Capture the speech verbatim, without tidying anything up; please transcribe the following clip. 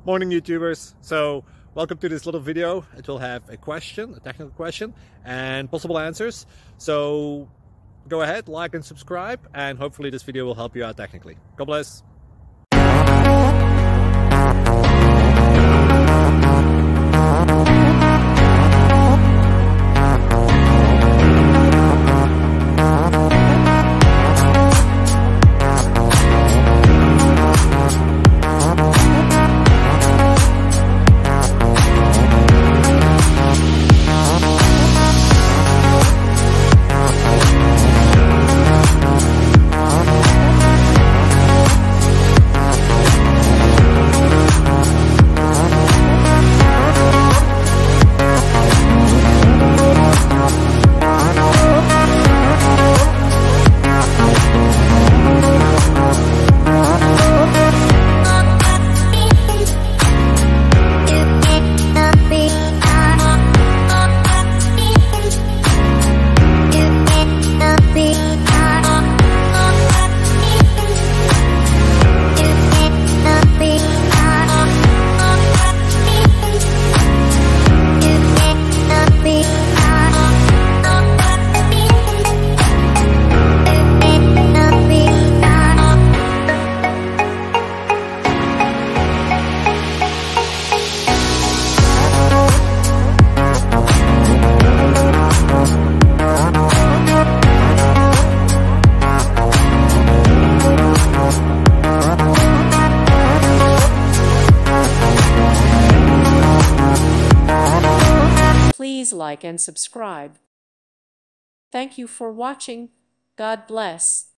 Morning YouTubers. So welcome to this little video. It will have a question, a technical question, and possible answers. So go ahead, like and subscribe, and hopefully this video will help you out technically. God bless. Please like and subscribe. Thank you for watching. God bless.